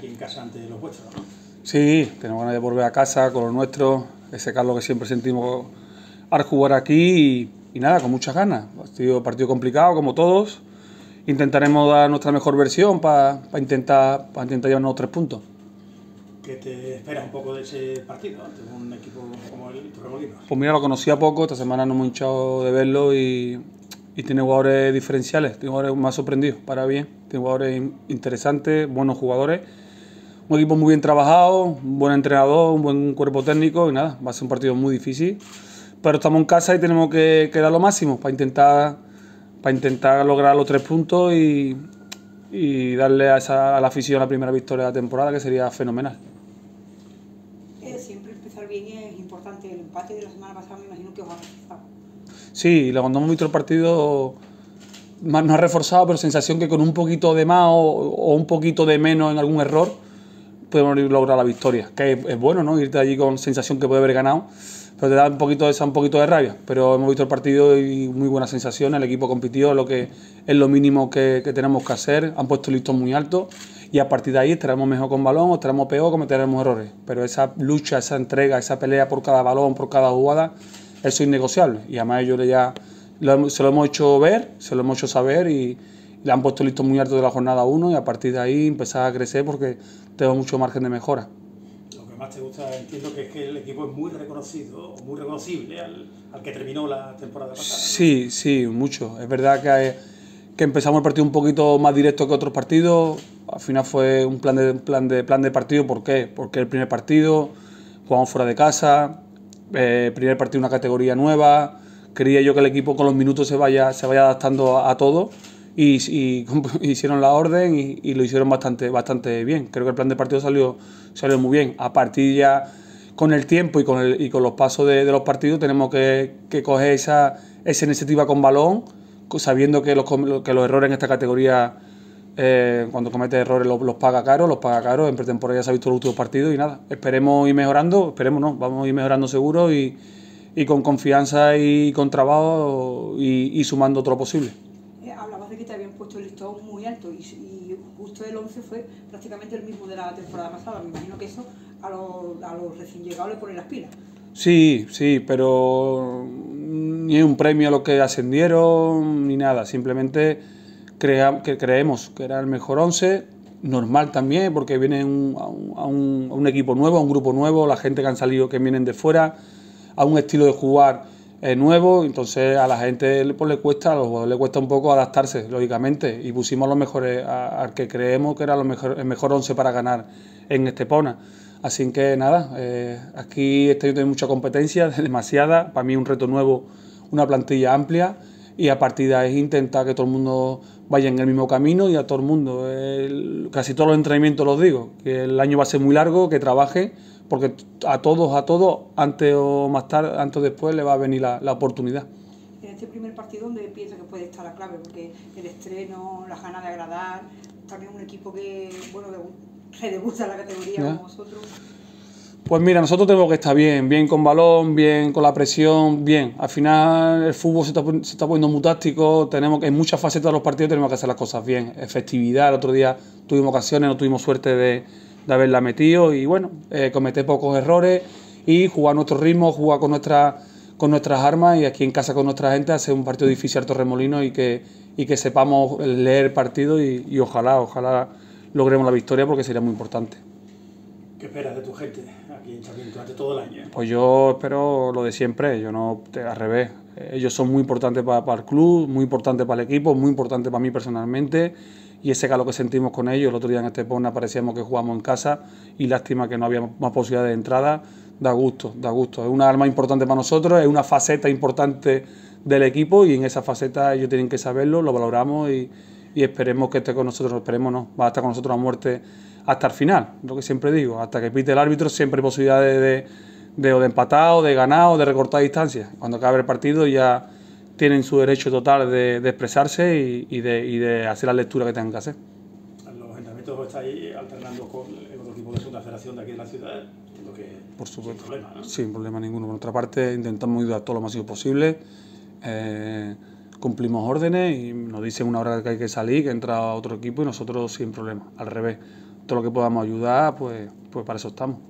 en casa ante los vuestros, ¿no? Sí, tenemos ganas de volver a casa con los nuestros, ese calor que siempre sentimos al jugar aquí y nada, con muchas ganas. Ha sido partido complicado como todos. Intentaremos dar nuestra mejor versión para intentar llevarnos 3 puntos. ¿Qué te esperas un poco de ese partido ante un equipo como el Torremolinos? Pues mira, lo conocía poco, esta semana no hemos hinchado de verlo y tiene jugadores diferenciales, tiene jugadores más sorprendidos, para bien, tiene jugadores interesantes, buenos jugadores, un equipo muy bien trabajado, un buen entrenador, un buen cuerpo técnico y nada, va a ser un partido muy difícil, pero estamos en casa y tenemos que dar lo máximo para intentar lograr los 3 puntos y darle a la afición la primera victoria de la temporada, que sería fenomenal. Siempre empezar bien es importante. El empate de la semana pasada me imagino que os ha reforzado. Sí, cuando hemos visto el partido nos ha reforzado, pero sensación que con un poquito de más o un poquito de menos en algún error podemos lograr la victoria. Que es bueno, ¿no? Irte allí con sensación que puede haber ganado, pero te da un poquito de rabia. Pero hemos visto el partido y muy buena sensación. El equipo compitió, es lo mínimo que tenemos que hacer. Han puesto el listón muy alto y a partir de ahí estaremos mejor con balón o estaremos peor, cometeremos errores. Pero esa lucha, esa entrega, esa pelea por cada balón, por cada jugada, eso es innegociable. Y además ellos se lo hemos hecho ver, se lo hemos hecho saber y le han puesto el listón muy alto de la jornada 1 y a partir de ahí empezar a crecer porque tengo mucho margen de mejora. Lo que más te gusta, entiendo que es que el equipo es muy reconocido, muy reconocible al que terminó la temporada pasada, ¿no? Sí, sí, mucho. Es verdad que empezamos el partido un poquito más directo que otros partidos. Al final fue un plan de partido. ¿Por qué? Porque el primer partido, jugamos fuera de casa, primer partido una categoría nueva. Quería yo que el equipo con los minutos se vaya adaptando a todo y hicieron la orden y lo hicieron bastante bien. Creo que el plan de partido salió muy bien. A partir ya con el tiempo y con los pasos de los partidos tenemos que coger esa iniciativa con balón, sabiendo que los errores en esta categoría, cuando cometes errores los paga caro. En pretemporada ya se ha visto los últimos partidos y nada, esperemos ir mejorando, vamos a ir mejorando seguro y con confianza y con trabajo y sumando todo lo posible. Hablabas de que te habían puesto el listón muy alto y justo el 11 fue prácticamente el mismo de la temporada pasada. Me imagino que eso a los recién llegados le ponen las pilas. Sí, pero ni es un premio a los que ascendieron ni nada, simplemente creemos que era el mejor 11, normal también porque viene a un equipo nuevo, a un grupo nuevo, la gente que han salido que vienen de fuera, a un estilo de jugar nuevo, entonces a la gente pues, le cuesta un poco adaptarse, lógicamente, y pusimos los mejores al que creemos que era el mejor 11 para ganar en Estepona. Así que nada, aquí este año tiene mucha competencia, demasiada, para mí un reto nuevo, una plantilla amplia y a partir de ahí intentar que todo el mundo vaya en el mismo camino y a todo el mundo, casi todos los entrenamientos los digo, que el año va a ser muy largo, que trabaje, porque a todos, antes o más tarde, antes o después le va a venir la oportunidad. En este primer partido, ¿dónde piensas que puede estar la clave? Porque el estreno, las ganas de agradar, también un equipo que, bueno, que debuta en la categoría como vosotros. Pues mira, nosotros tenemos que estar bien con balón, bien con la presión, bien. Al final el fútbol se está poniendo muy táctico, en muchas facetas de los partidos tenemos que hacer las cosas bien. Efectividad, el otro día tuvimos ocasiones, no tuvimos suerte de haberla metido y bueno, cometer pocos errores y jugar a nuestro ritmo, jugar con nuestras armas y aquí en casa con nuestra gente hacer un partido difícil al Torremolinos y que sepamos leer el partido y ojalá logremos la victoria porque sería muy importante. ¿Qué esperas de tu gente aquí en Chavín durante todo el año? Pues yo espero lo de siempre, al revés. Ellos son muy importantes para el club, muy importantes para el equipo, muy importantes para mí personalmente y ese calor que sentimos con ellos. El otro día en Estepona parecíamos que jugamos en casa y lástima que no había más posibilidades de entrada. Da gusto. Es una arma importante para nosotros, es una faceta importante del equipo y en esa faceta ellos tienen que saberlo, lo valoramos y esperemos que esté con nosotros, va a estar con nosotros a muerte hasta el final, lo que siempre digo, hasta que pite el árbitro siempre hay posibilidades de empatar o de ganar o de recortar distancias. Cuando acabe el partido ya tienen su derecho total de expresarse y de hacer la lectura que tengan que hacer. En los entrenamientos estáis alternando con el otro equipo de segunda federación de aquí de la ciudad, entiendo que por supuesto, sin problema, ¿no? Sin problema ninguno. Por nuestra parte intentamos ayudar todo lo máximo posible, cumplimos órdenes y nos dicen una hora que hay que salir, que entra otro equipo y nosotros sin problema, al revés. todo lo que podamos ayudar, pues para eso estamos.